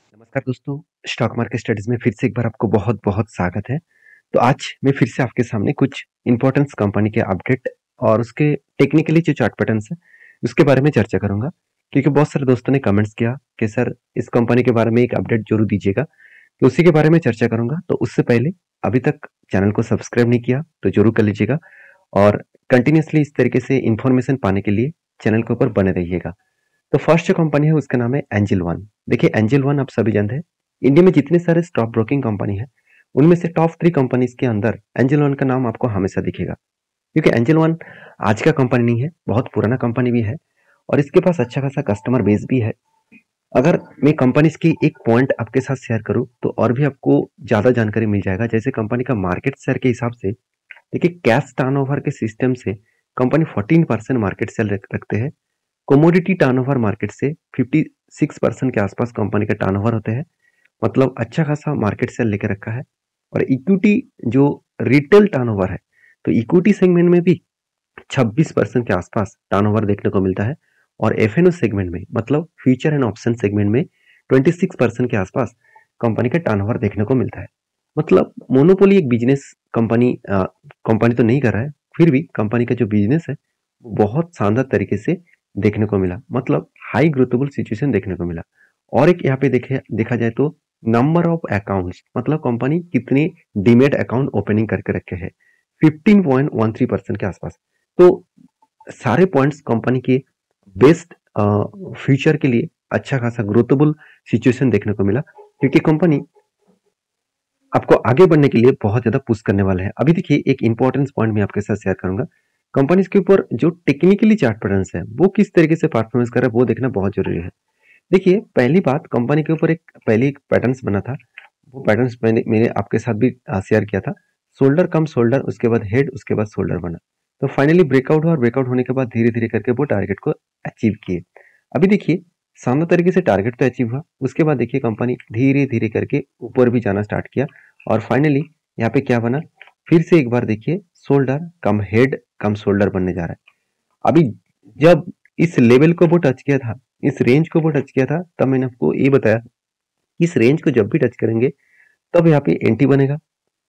नमस्कार दोस्तों, stock market studies में फिर से एक बार आपको बहुत बहुत स्वागत है। तो आज मैं फिर से आपके सामने कुछ इंपॉर्टेंस कंपनी के अपडेट और उसके टेक्निकली जो चार्ट पैटर्न्स है उसके बारे में चर्चा करूंगा, क्योंकि बहुत सारे दोस्तों ने कमेंट्स किया कि सर इस कंपनी के बारे में एक अपडेट जरूर दीजिएगा, तो उसी के बारे में चर्चा करूंगा। तो उससे पहले अभी तक चैनल को सब्सक्राइब नहीं किया तो जरूर कर लीजिएगा और कंटिन्यूसली इस तरीके से इंफॉर्मेशन पाने के लिए चैनल के ऊपर बने रहिएगा। तो फर्स्ट जो कंपनी है उसका नाम है एंजल वन। देखिए एंजल वन आप सभी जानते हैं, इंडिया में जितने सारे स्टॉक ब्रोकिंग कंपनी है उनमें से टॉप 3 कंपनीज के अंदर एंजल वन का नाम आपको हमेशा दिखेगा, क्योंकि एंजल वन आज का कंपनी नहीं है, बहुत पुराना कंपनी भी है और इसके पास अच्छा खासा कस्टमर बेस भी है। अगर मैं कंपनीज की एक पॉइंट आपके साथ शेयर करूं तो और भी आपको ज्यादा जानकारी मिल जाएगा। जैसे कंपनी का मार्केट शेयर के हिसाब से देखिए, कैश टर्नओवर के सिस्टम से कंपनी 14% मार्केट शेयर रखते हैं। कमोडिटी टर्नओवर मार्केट से 56% के आसपास कंपनी का टर्नओवर होते हैं, मतलब अच्छा खासा मार्केट शेयर लेकर रखा है। और इक्विटी जो रिटेल टर्नओवर है, तो इक्विटी सेगमेंट में भी 26% के आसपास टर्नओवर देखने को मिलता है और एफएनओ सेगमेंट में मतलब फ्यूचर एंड ऑप्शन सेगमेंट में 26% के आसपास कंपनी का टर्नओवर देखने को मिलता है। मतलब मोनोपोली एक बिजनेस कंपनी तो नहीं कर रहा है, फिर भी कंपनी का जो बिजनेस है वो बहुत शानदार तरीके से देखने को मिला, मतलब हाई ग्रोथेबल सिचुएशन देखने को मिला। और एक यहाँ पे देखा जाए तो नंबर ऑफ अकाउंट्स, मतलब कंपनी कितने डीमेट अकाउंट ओपनिंग करके रखे हैं 15.13% के आसपास। तो सारे पॉइंट्स कंपनी के बेस्ट फ्यूचर के लिए अच्छा खासा ग्रोथेबल सिचुएशन देखने को मिला, क्योंकि कंपनी आपको आगे बढ़ने के लिए बहुत ज्यादा पुश करने वाला है। अभी देखिए एक इंपॉर्टेंट पॉइंट मैं आपके साथ शेयर करूंगा, कंपनीज के ऊपर जो टेक्निकली चार्ट पैटर्न्स है वो किस तरीके से परफॉर्मेंस कर रहा है वो देखना बहुत जरूरी है। देखिए पहली बात, कंपनी के ऊपर एक पैटर्न्स बना था, वो पैटर्न्स मैंने आपके साथ भी शेयर किया था। शोल्डर कम शोल्डर, उसके बाद हेड, उसके बाद शोल्डर बना। तो फाइनली ब्रेकआउट हुआ और ब्रेकआउट होने के बाद धीरे धीरे करके वो टारगेट को अचीव किए। अभी देखिए शानदार तरीके से टारगेट तो अचीव हुआ, उसके बाद देखिए कंपनी धीरे धीरे करके ऊपर भी जाना स्टार्ट किया और फाइनली यहाँ पे क्या बना, फिर से एक बार देखिए shoulder cum head cum shoulder बनने जा रहा है। अभी जब इस लेवल को वो टच किया था, इस रेंज को वो टच किया था, तब मैंने आपको ये बताया इस रेंज को जब भी टच करेंगे तब यहाँ पे एंटी बनेगा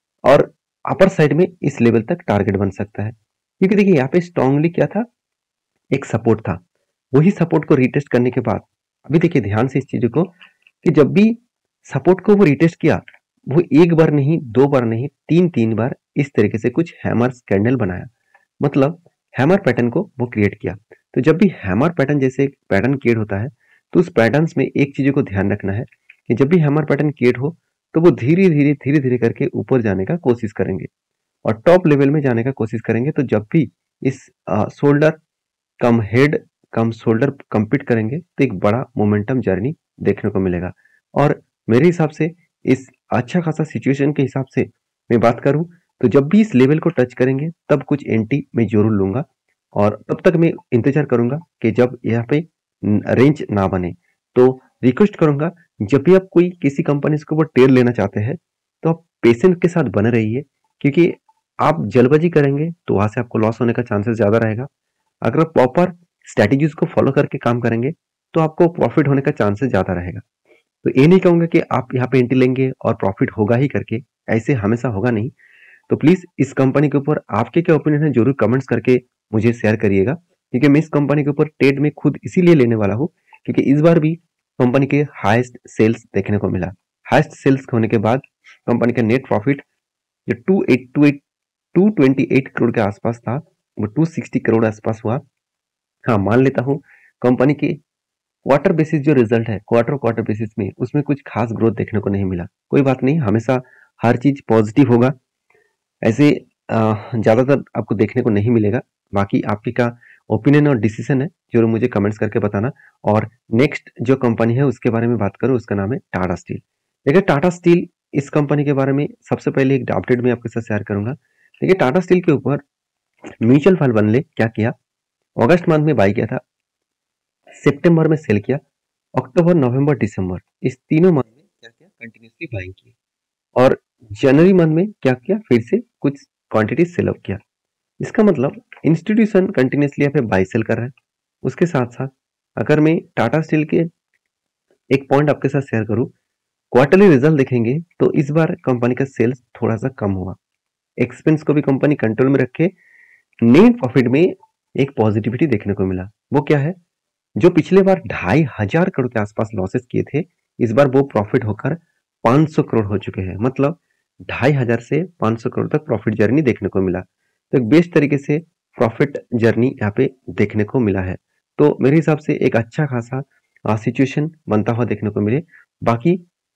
और अपर साइड में इस लेवल तक टारगेट बन सकता है। क्योंकि देखिए यहाँ पे स्ट्रांगली क्या था, एक सपोर्ट था, वही सपोर्ट को रिटेस्ट करने के बाद अभी देखिए ध्यान से इस चीज को कि जब भी सपोर्ट को वो रिटेस्ट किया, वो एक बार नहीं, दो बार नहीं, तीन तीन बार इस तरीके से कुछ हैमर कैंडल बनाया, मतलब हैमर पैटर्न को वो क्रिएट किया। तो जब भी हैमर पैटर्न जैसे पैटर्न क्रिएट होता है तो उस पैटर्न में एक चीज को ध्यान रखना है कि जब भी हैमर पैटर्न क्रिएट हो तो वो धीरे धीरे करके ऊपर जाने का कोशिश करेंगे और टॉप लेवल में जाने का कोशिश करेंगे। तो जब भी इस shoulder cum head cum shoulder complete करेंगे तो एक बड़ा मोमेंटम जर्नी देखने को मिलेगा। और मेरे हिसाब से इस अच्छा खासा सिचुएशन के हिसाब से मैं बात करूं तो जब भी इस लेवल को टच करेंगे तब कुछ एंटी मैं जरूर लूंगा और तब तक मैं इंतजार करूंगा कि जब यहाँ पे रेंज ना बने। तो रिक्वेस्ट करूंगा, जब भी आप कोई किसी कंपनी के ऊपर ट्रेड लेना चाहते हैं तो आप पेशेंट के साथ बने रहिए, क्योंकि आप जल्दबाजी करेंगे तो वहां से आपको लॉस होने का चांसेस ज्यादा रहेगा। अगर आप प्रॉपर स्ट्रेटेजीज को फॉलो करके काम करेंगे तो आपको प्रॉफिट होने का चांसेस ज्यादा रहेगा। तो ये नहीं कहूंगा कि आप यहाँ पे एंट्री लेंगे और प्रॉफिट होगा ही करके, ऐसे हमेशा होगा नहीं। तो प्लीज इस कंपनी के ऊपर आपके क्या ओपिनियन है जरूर कमेंट्स करके मुझे शेयर करिएगा, क्योंकि मैं इस कंपनी के ऊपर ट्रेड में खुद इसीलिए लेने वाला हूँ क्योंकि इस बार भी कंपनी के हाईएस्ट सेल्स देखने को मिला। हाईएस्ट सेल्स होने के बाद कंपनी का नेट प्रॉफिट जो 228 करोड़ के आसपास था वो 260 करोड़ आसपास हुआ। हाँ, मान लेता हूँ कंपनी के क्वार्टर बेसिस जो रिजल्ट है, क्वार्टर बेसिस में उसमें कुछ खास ग्रोथ देखने को नहीं मिला। कोई बात नहीं, हमेशा हर चीज पॉजिटिव होगा, ऐसे ज्यादातर आपको देखने को नहीं मिलेगा। बाकी आपकी का ओपिनियन और डिसीजन है, जो मुझे कमेंट्स करके बताना। और नेक्स्ट जो कंपनी है उसके बारे में बात करूं, उसका नाम है टाटा स्टील। देखिए टाटा स्टील, इस कंपनी के बारे में सबसे पहले एक अपडेट मैं आपके साथ शेयर करूंगा। देखिए टाटा स्टील के ऊपर म्यूचुअल फंड वाले क्या किया, अगस्त मंथ में बाई किया था, सितंबर में सेल किया, अक्टूबर नवंबर दिसंबर इस तीनों मंथ में क्या किया, कंटिन्यूसली बाइंग की। और जनवरी मंथ में क्या किया, फिर से कुछ क्वांटिटी सेल अप किया। इसका मतलब इंस्टीट्यूशन कंटिन्यूसली यहाँ पे बाई सेल कर रहा है। उसके साथ साथ अगर मैं टाटा स्टील के एक पॉइंट आपके साथ शेयर करूं क्वार्टरली रिजल्ट देखेंगे तो इस बार कंपनी का सेल्स थोड़ा सा कम हुआ, एक्सपेंस को भी कंपनी कंट्रोल में रखे, नेट प्रॉफिट में एक पॉजिटिविटी देखने को मिला। वो क्या है, जो पिछले बार 2,500 करोड़ के आसपास लॉसेस किए थे, इस बार वो प्रॉफिट होकर 500 करोड़ हो चुके हैं। मतलब 2,500 से 500 करोड़ तक प्रॉफिट जर्नी देखने को मिला। तो एक बेस्ट तरीके से प्रॉफिट जर्नी यहाँ पे देखने को मिला है। तो मेरे हिसाब से एक अच्छा खासा सिचुएशन बनता हुआ देखने को मिले। बाकी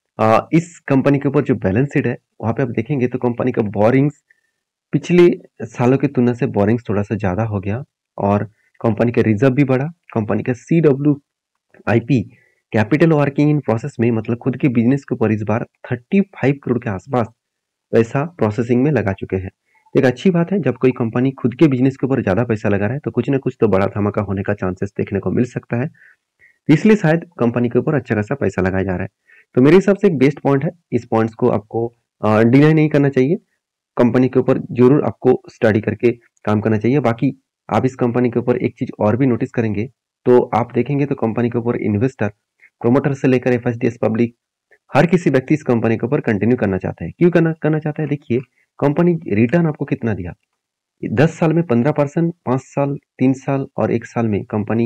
इस कंपनी के ऊपर जो बैलेंस शीट है वहां पे आप देखेंगे तो कंपनी का बोरिंग्स पिछले सालों की तुलना से बोरिंग्स थोड़ा सा ज्यादा हो गया और कंपनी का रिजर्व भी बढ़ा। कंपनी का CWIP capital working in process में, मतलब खुद के बिजनेस के ऊपर इस बार 35 करोड़ के आसपास पैसा प्रोसेसिंग में लगा चुके हैं। एक अच्छी बात है, जब कोई कंपनी खुद के बिजनेस के ऊपर ज्यादा पैसा लगा रहा है तो कुछ ना कुछ तो बड़ा धमाका होने का चांसेस देखने को मिल सकता है, इसलिए शायद कंपनी के ऊपर अच्छा खासा पैसा लगाया जा रहा है। तो मेरे हिसाब से एक बेस्ट पॉइंट है, इस पॉइंट्स को आपको डिनाई नहीं करना चाहिए। कंपनी के ऊपर जरूर आपको स्टडी करके काम करना चाहिए। बाकी आप इस कंपनी के ऊपर एक चीज और भी नोटिस करेंगे तो आप देखेंगे तो कंपनी के ऊपर इन्वेस्टर, प्रोमोटर से लेकर FSDS पब्लिक, हर किसी व्यक्ति इस कंपनी के ऊपर कंटिन्यू करना चाहता है। क्यों करना चाहता है, देखिए कंपनी रिटर्न आपको कितना दिया, 10 साल में 15%, 5 साल, 3 साल और 1 साल में कंपनी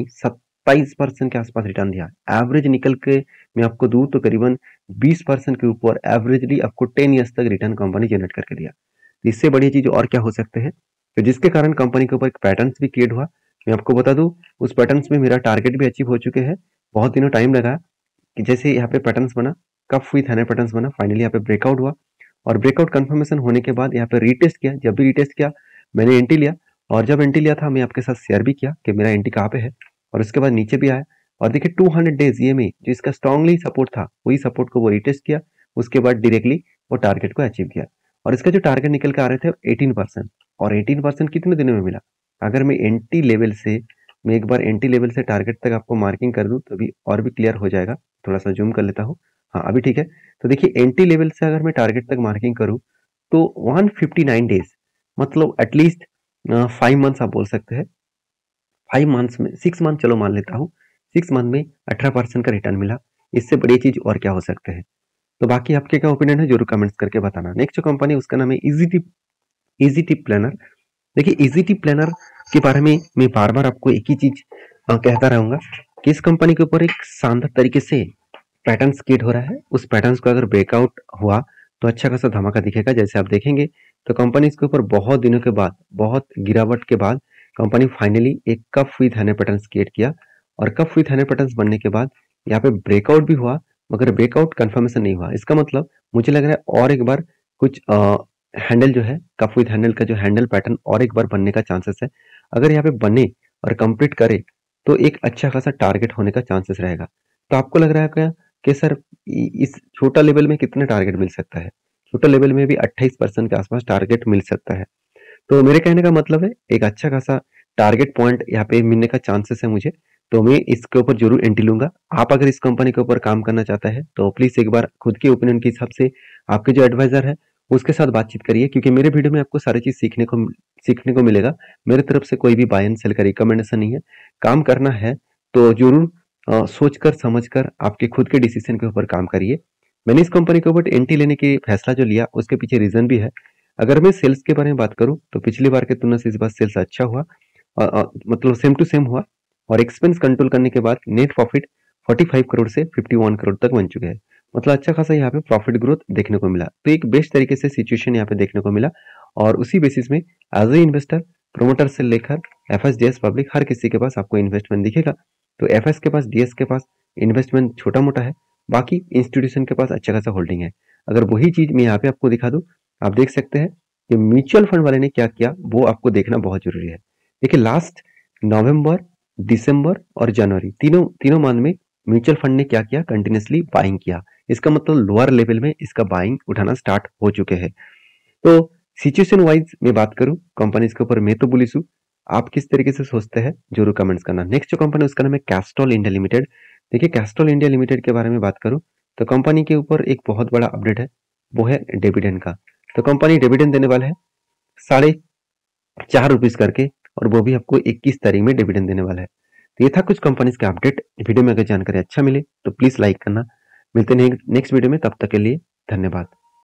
27% के आसपास रिटर्न दिया। एवरेज निकल के मैं आपको दूं तो करीबन 20% के ऊपर एवरेजली आपको 10 ईयर्स तक रिटर्न कंपनी जनरेट करके दिया। इससे बड़ी चीज और क्या हो सकते हैं, तो जिसके कारण कंपनी के ऊपर एक पैटर्न भी क्रिएट हुआ। मैं आपको बता दूं उस पैटर्न में मेरा टारगेट भी अचीव हो चुके हैं। बहुत दिनों टाइम लगा कि जैसे यहाँ पे पैटर्न बना, कफ विथ हैनर पैटर्न बना, फाइनली यहाँ पे ब्रेकआउट हुआ और ब्रेकआउट कंफर्मेशन होने के बाद यहाँ पे रीटेस्ट किया। जब भी रीटेस्ट किया मैंने एंट्री लिया और जब एंट्री लिया था मैं आपके साथ शेयर भी किया कि मेरा एंट्री कहाँ पे है और उसके बाद नीचे भी आया और देखिए 200 डेज EMA जो इसका स्ट्रांगली सपोर्ट था, वही सपोर्ट को वो रीटेस्ट किया, उसके बाद डायरेक्टली वो टारगेट को अचीव किया और इसका जो टारगेट निकल के आ रहे थे 18%। और 18% कितने दिनों में मिला, अगर मैं एंट्री लेवल से, मैं एक बार एंट्री लेवल से टारगेट तक आपको मार्किंग कर दूं तो अभी और भी क्लियर हो जाएगा। थोड़ा सा जूम कर लेता हूँ, हाँ अभी ठीक है। तो देखिए एंट्री लेवल से अगर मैं टारगेट तक मार्किंग करूँ तो 159 डेज, मतलब एटलीस्ट 5 मंथ्स आप बोल सकते हैं। 5 मंथ्स में 6 मंथ चलो मान लेता हूँ, 6 मंथ में 18% का रिटर्न मिला। इससे बड़ी चीज और क्या हो सकते हैं। तो बाकी आपके क्या ओपिनियन है जरूर कमेंट्स करके बताना। नेक्स्ट जो कंपनी उसका नाम है इजी टिप प्लानर। देखिए इजी टिप प्लानर के बारे में मैं बार बार आपको एक ही चीज कहता रहूंगा कि इस कंपनी के ऊपर एक शानदार तरीके से पैटर्न क्रिएट हो रहा है। उस पैटर्न को अगर ब्रेकआउट हुआ तो अच्छा खासा धमाका दिखेगा। जैसे आप देखेंगे तो कंपनी इसके ऊपर बहुत दिनों के बाद, बहुत गिरावट के बाद कंपनी फाइनली एक cup with handle pattern create किया और कप विथ हैनर पैटर्न बनने के बाद यहाँ पे ब्रेकआउट भी हुआ, मगर ब्रेकआउट कंफर्मेशन नहीं हुआ। इसका मतलब मुझे लग रहा है और एक बार कुछ हैंडल जो है, कप विथ हैंडल का जो हैंडल पैटर्न और एक बार बनने का चांसेस है। अगर यहाँ पे बने और कंप्लीट करे तो एक अच्छा खासा टारगेट होने का चांसेस रहेगा। तो आपको लग रहा है क्या कि सर इस छोटा लेवल में कितना टारगेट मिल सकता है, छोटा लेवल में भी 28% के आसपास टारगेट मिल सकता है। तो मेरे कहने का मतलब है एक अच्छा खासा टारगेट पॉइंट यहाँ पे मिलने का चांसेस है मुझे, तो मैं इसके ऊपर जरूर एंट्री लूंगा। आप अगर इस कंपनी के ऊपर काम करना चाहता है तो प्लीज एक बार खुद के ओपिनियन के हिसाब से आपके जो एडवाइजर है उसके साथ बातचीत करिए, क्योंकि मेरे वीडियो में आपको सारी चीज सीखने को मिलेगा। मेरे तरफ से कोई भी बाय एंड सेल का रिकमेंडेशन नहीं है। काम करना है तो जरूर सोचकर समझकर आपके खुद के डिसीजन के ऊपर काम करिए। मैंने इस कंपनी के ऊपर एंट्री लेने की फैसला जो लिया उसके पीछे रीजन भी है। अगर मैं सेल्स के बारे में बात करूं तो पिछली बार की तुलना से इस बार सेल्स अच्छा हुआ, मतलब सेम टू सेम हुआ और एक्सपेंस कंट्रोल करने के बाद नेट प्रॉफिट 45 करोड़ से 51 करोड़ तक बन चुके हैं। मतलब अच्छा खासा यहाँ पे प्रॉफिट ग्रोथ देखने को मिला। तो एक बेस्ट तरीके से सिचुएशन यहाँ पे देखने को मिला और उसी बेसिस में एज ए इन्वेस्टर, प्रोमोटर से लेकर FSDS पब्लिक, हर किसी के पास आपको इन्वेस्टमेंट दिखेगा। तो FS के पास, DS के पास इन्वेस्टमेंट छोटा मोटा है, बाकी इंस्टीट्यूशन के पास अच्छा खासा होल्डिंग है। अगर वही चीज मैं यहाँ पे आपको दिखा दूं, आप देख सकते हैं कि म्यूचुअल फंड वाले ने क्या किया वो आपको देखना बहुत जरूरी है। देखिए लास्ट नवंबर, दिसंबर और जनवरी तीनों मंथ में म्यूचुअल फंड ने क्या किया, कंटिन्यूसली बाइंग किया। इसका मतलब लोअर लेवल में इसका बाइंग उठाना स्टार्ट हो चुके हैं। तो सिचुएशन वाइज मैं बात करूं कंपनीज के ऊपर, मैं तो बुलिश हूं। आप किस तरीके से सोचते हैं जरूर कमेंट्स करना। नेक्स्ट जो कंपनी उसका नाम है कैस्ट्रॉल इंडिया लिमिटेड। देखिए कैस्ट्रॉल इंडिया लिमिटेड के बारे में बात करूं तो कंपनी के ऊपर एक बहुत बड़ा अपडेट है, वो है डिविडेंड का। तो कंपनी डिविडेंड देने वाला है ₹4.5 करके, और वो भी आपको 21 तारीख में डिविडेंड देने वाला है। तो ये था कुछ कंपनीज का अपडेट। वीडियो में अगर जानकारी अच्छा मिले तो प्लीज लाइक करना, मिलते हैं नेक्स्ट वीडियो में, तब तक के लिए धन्यवाद।